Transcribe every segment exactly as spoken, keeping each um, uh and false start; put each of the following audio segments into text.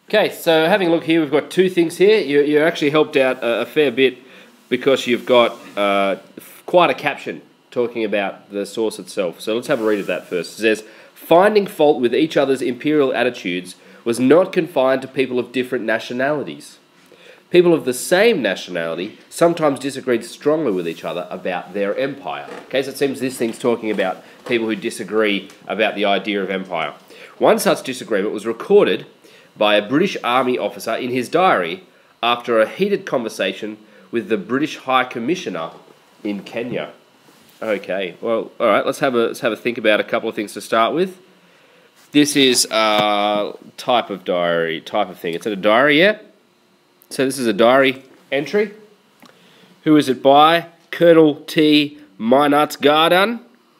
Okay, so having a look here, we've got two things here. You, you actually helped out a, a fair bit because you've got uh, quite a caption talking about the source itself. So let's have a read of that first. It says, finding fault with each other's imperial attitudes was not confined to people of different nationalities. People of the same nationality sometimes disagreed strongly with each other about their empire. Okay, so it seems this thing's talking about people who disagree about the idea of empire. One such disagreement was recorded by a British Army officer in his diary after a heated conversation with the British High Commissioner in Kenya. Okay, well, all right, let's have a, let's have a think about a couple of things to start with. This is a type of diary, type of thing. It's a diary, yeah? So this is a diary entry. Who is it by? Colonel T. Garden.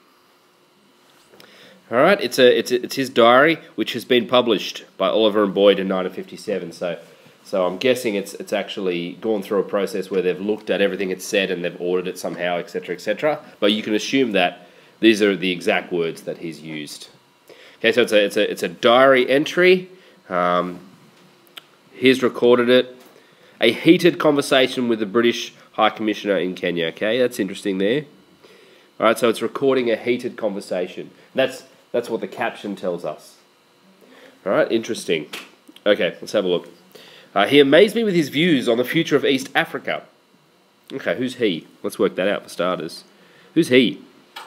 All right, it's a it's a, it's his diary, which has been published by Oliver and Boyd in nineteen fifty-seven. So, so I'm guessing it's it's actually gone through a process where they've looked at everything it's said and they've ordered it somehow, et cetera, et cetera. But you can assume that these are the exact words that he's used. Okay, so it's a it's a it's a diary entry. Um, he's recorded it. A heated conversation with the British High Commissioner in Kenya. Okay, that's interesting there. All right, so it's recording a heated conversation. That's that's what the caption tells us. All right, interesting. Okay, let's have a look. Uh, he amazed me with his views on the future of East Africa. Okay, who's he? Let's work that out for starters. Who's he?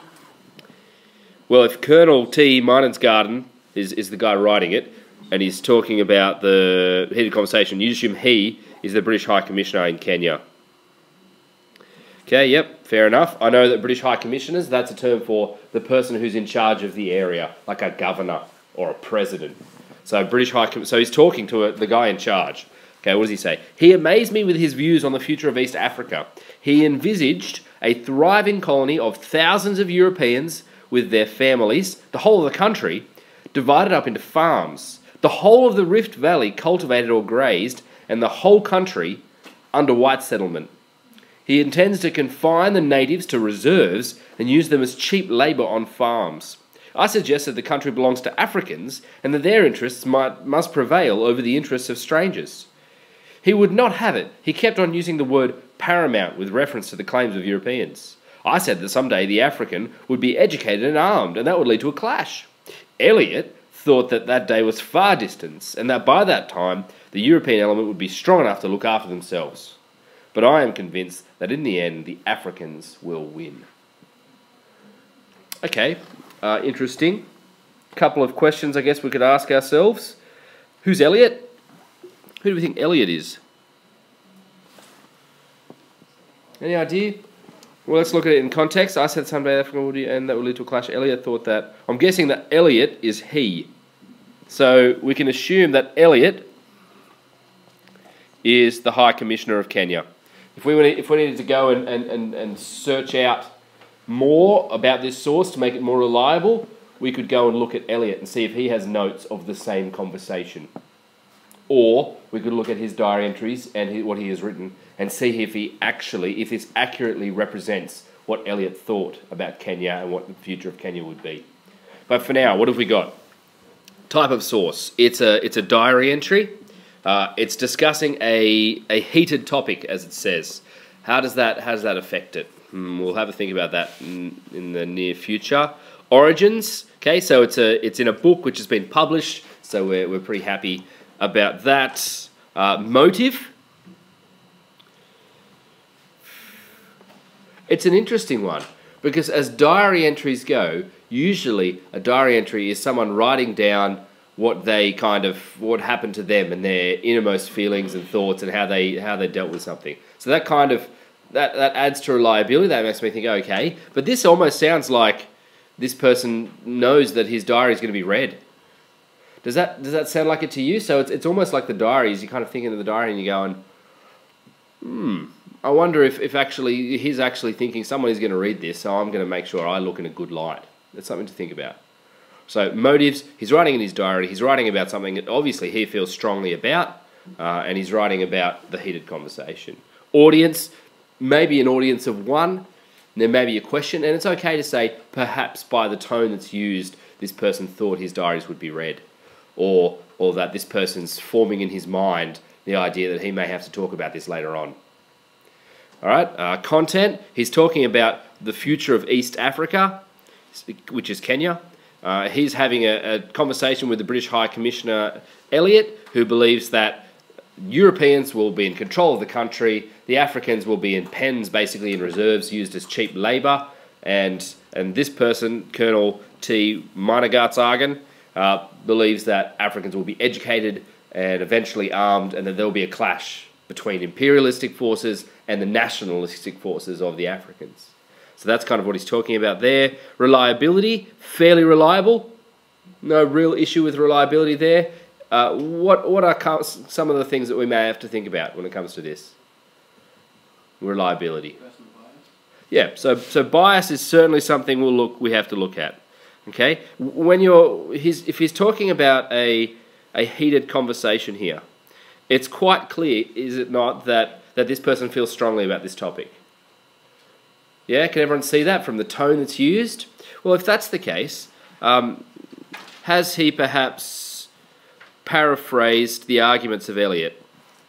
Well, if Colonel T. Garden is, is the guy writing it, and he's talking about the heated conversation, you assume he is the British High Commissioner in Kenya. Okay, yep, fair enough. I know that British High Commissioners, that's a term for the person who's in charge of the area, like a governor or a president. So British High Com- so he's talking to a, the guy in charge. Okay, what does he say? He amazed me with his views on the future of East Africa. He envisaged a thriving colony of thousands of Europeans with their families, the whole of the country, divided up into farms, the whole of the Rift Valley cultivated or grazed, and the whole country under white settlement. He intends to confine the natives to reserves and use them as cheap labour on farms. I suggest that the country belongs to Africans and that their interests might, must prevail over the interests of strangers. He would not have it. He kept on using the word paramount with reference to the claims of Europeans. I said that someday the African would be educated and armed, and that would lead to a clash. Eliot thought that that day was far distant, and that by that time the European element would be strong enough to look after themselves. But I am convinced that in the end, the Africans will win. Okay, uh, interesting. Couple of questions I guess we could ask ourselves. Who's Eliot? Who do we think Eliot is? Any idea? Well, let's look at it in context. I said someday Africa would and that would lead to a clash. Eliot thought that. I'm guessing that Eliot is he. So we can assume that Eliot is the High Commissioner of Kenya. If we, if we needed to go and, and, and, and search out more about this source to make it more reliable, we could go and look at Eliot and see if he has notes of the same conversation. Or we could look at his diary entries and his, what he has written and see if he actually, if this accurately represents what Eliot thought about Kenya and what the future of Kenya would be. But for now, what have we got? Type of source. It's a, it's a diary entry. Uh, it's discussing a, a heated topic, as it says. How does that, how does that affect it? Hmm, we'll have a think about that in, in the near future. Origins. Okay, so it's, a, it's in a book which has been published, so we're, we're pretty happy about that. Uh, motive. It's an interesting one because as diary entries go, usually a diary entry is someone writing down what they kind of, what happened to them and their innermost feelings and thoughts and how they how they dealt with something. So that kind of, that, that adds to reliability. That makes me think, okay. But this almost sounds like this person knows that his diary is going to be read. Does that does that sound like it to you? So it's it's almost like the diaries. You kind of think into the diary and you're going, hmm, I wonder if, if actually he's actually thinking someone is going to read this, so I'm going to make sure I look in a good light. That's something to think about. So motives, he's writing in his diary, he's writing about something that obviously he feels strongly about, uh, and he's writing about the heated conversation. Audience, maybe an audience of one, there may be a question, and it's okay to say, perhaps by the tone that's used, this person thought his diaries would be read. or or that this person's forming in his mind the idea that he may have to talk about this later on. All right, uh, content. He's talking about the future of East Africa, which is Kenya. Uh, he's having a, a conversation with the British High Commissioner Elliot, who believes that Europeans will be in control of the country, the Africans will be in pens, basically in reserves, used as cheap labour, and and this person, Colonel T. Meinergartsagen, uh, believes that Africans will be educated and eventually armed, and that there will be a clash between imperialistic forces and the nationalistic forces of the Africans. So that's kind of what he's talking about there. Reliability, fairly reliable. No real issue with reliability there. Uh, what what are some of the things that we may have to think about when it comes to this? Reliability. Yeah, so so bias is certainly something we'll look we have to look at. Okay, when you're he's if he's talking about a a heated conversation here, it's quite clear, is it not, that that this person feels strongly about this topic. Yeah, can everyone see that from the tone that's used? Well, if that's the case, um, has he perhaps paraphrased the arguments of Eliot?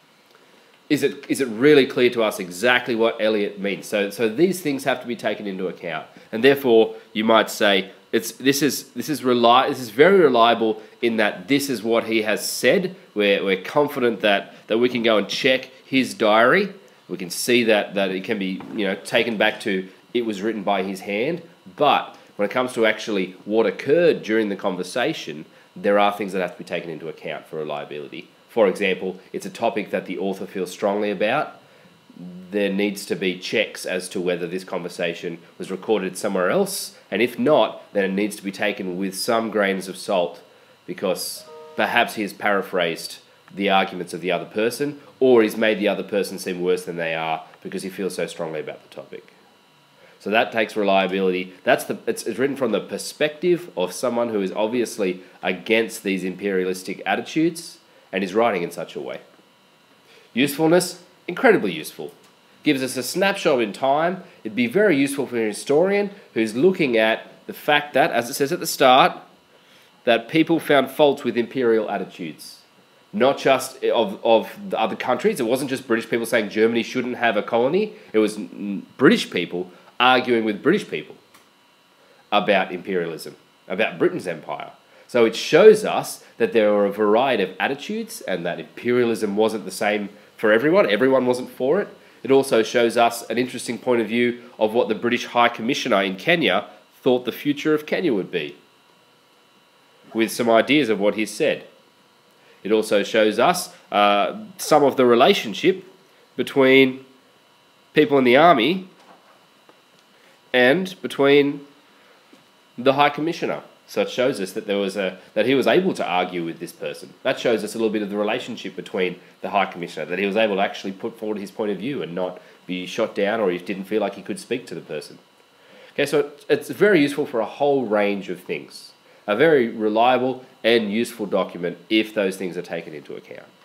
Is it is it really clear to us exactly what Eliot means? So so these things have to be taken into account, and therefore you might say it's this is this is reli- this is very reliable in that this is what he has said. We're we're confident that that we can go and check his diary. We can see that that it can be, you know, taken back to it was written by his hand. But when it comes to actually what occurred during the conversation, there are things that have to be taken into account for reliability. For example, it's a topic that the author feels strongly about. There needs to be checks as to whether this conversation was recorded somewhere else, and if not, then it needs to be taken with some grains of salt, because perhaps he has paraphrased the arguments of the other person, or he's made the other person seem worse than they are because he feels so strongly about the topic. So that takes reliability. That's the it's, it's written from the perspective of someone who is obviously against these imperialistic attitudes and is writing in such a way. Usefulness, incredibly useful. Gives us a snapshot in time. It'd be very useful for a historian who's looking at the fact that, as it says at the start, that people found fault with imperial attitudes. Not just of, of the other countries. It wasn't just British people saying Germany shouldn't have a colony. It was British people arguing with British people about imperialism, about Britain's empire. So it shows us that there are a variety of attitudes and that imperialism wasn't the same for everyone. Everyone wasn't for it. It also shows us an interesting point of view of what the British High Commissioner in Kenya thought the future of Kenya would be, with some ideas of what he said. It also shows us uh, some of the relationship between people in the army and between the High Commissioner. So it shows us that there was a that he was able to argue with this person. That shows us a little bit of the relationship between the High Commissioner, that he was able to actually put forward his point of view and not be shot down, or he didn't feel like he could speak to the person. Okay, so it's very useful for a whole range of things. A very reliable and useful document if those things are taken into account.